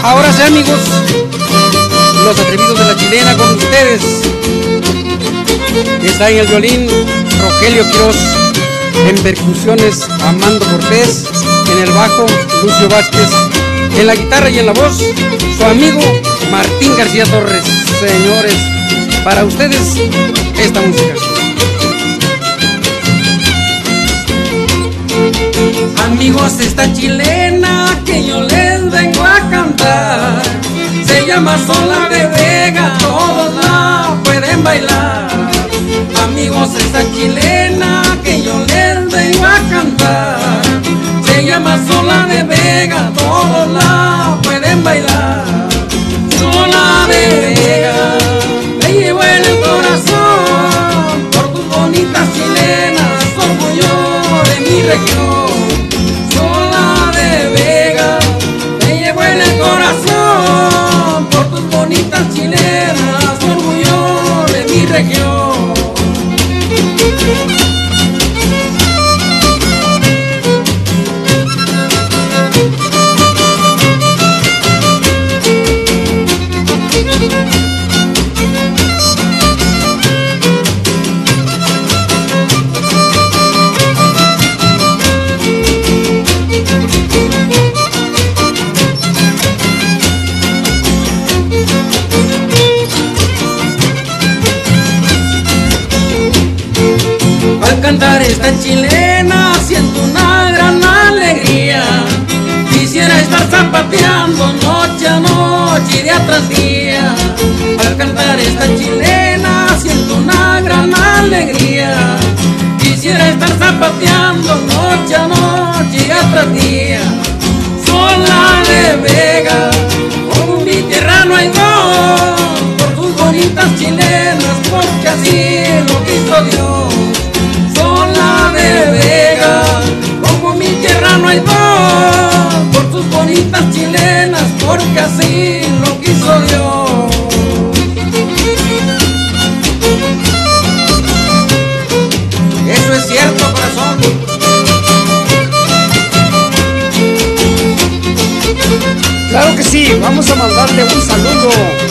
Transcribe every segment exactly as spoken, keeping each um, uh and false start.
Ahora sí, amigos, los atrevidos de la chilena con ustedes. Está en el violín Rogelio Quiroz, en percusiones Amando Cortés, en el bajo Lucio Vázquez, en la guitarra y en la voz su amigo Martín García Torres. Señores, para ustedes esta música. Amigos, esta chilena que yo les vengo a cantar se llama Sola de Vega, todos la pueden bailar. Amigos, esta chilena que yo les vengo a cantar se llama Sola de Vega, todos la pueden bailar. Sola de Vega, me llevo en el corazón por tus bonitas chilenas, orgullo de mi región. Sola de Vega, me llevo en el corazón por tus bonitas chilenas, orgullo de mi región. Al cantar esta chilena siento una gran alegría. Quisiera estar zapateando noche a noche y día tras día. Al cantar esta chilena siento una gran alegría. Quisiera estar zapateando noche a noche y día tras día. Sola de Vega, como mi tierra no hay dos, por tus bonitas chilenas, porque así lo quiso Dios. Sola de Vega, como mi tierra no hay dos, por tus bonitas chilenas, porque así lo quiso Dios. Eso es cierto, corazón. Claro que sí, vamos a mandarle un saludo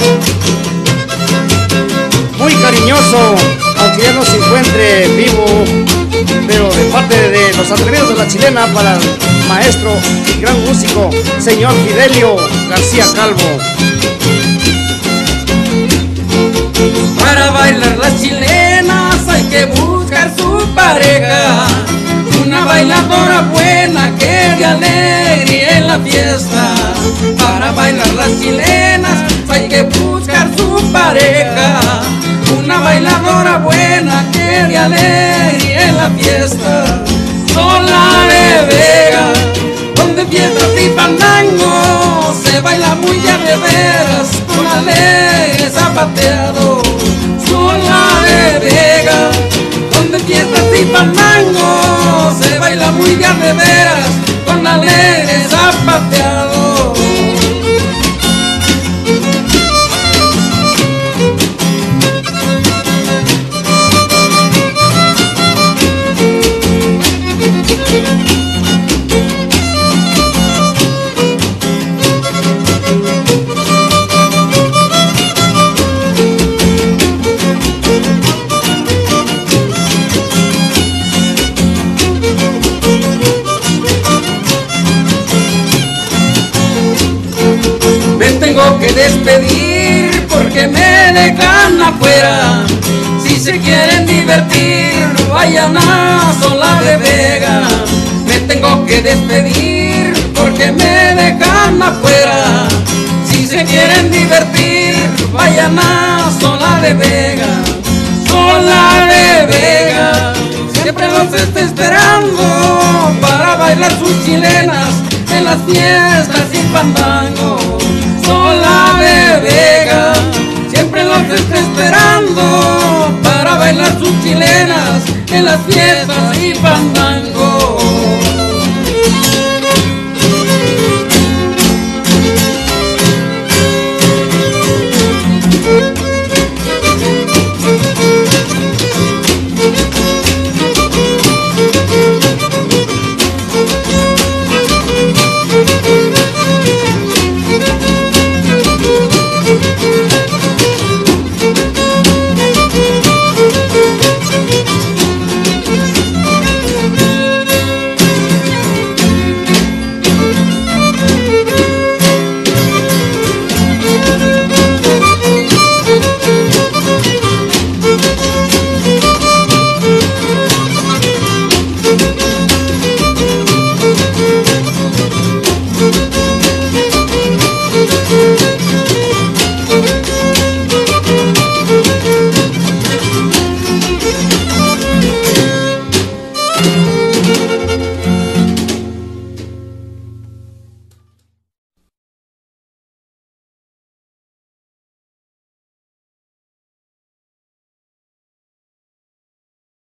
muy cariñoso, aunque ya no se encuentre vivo, pero de parte de los atrevidos de la chilena, para el maestro y gran músico, señor Fidelio García Calvo. Para bailar las chilenas hay que buscar su pareja, una bailadora buena que dé alegría en la fiesta. Para bailar las chilenas hay que buscar su pareja, una bailadora buena que dé alegría en la fiesta. Sola de Vega, donde fiestas y fandango se baila muy ya de veras con alegre zapateado. Sola de Vega, donde fiestas y fandango se baila muy ya de veras con alegre zapateado. Tengo que despedir porque me dejan afuera. Si se quieren divertir, vayan a Sola de Vega. Me tengo que despedir porque me dejan afuera. Si se quieren divertir, vayan a Sola de Vega. Sola de Vega, siempre los está esperando para bailar sus chilenas en las fiestas y fandango. Sola de Vega, siempre los está esperando para bailar sus chilenas en las fiestas y fandango.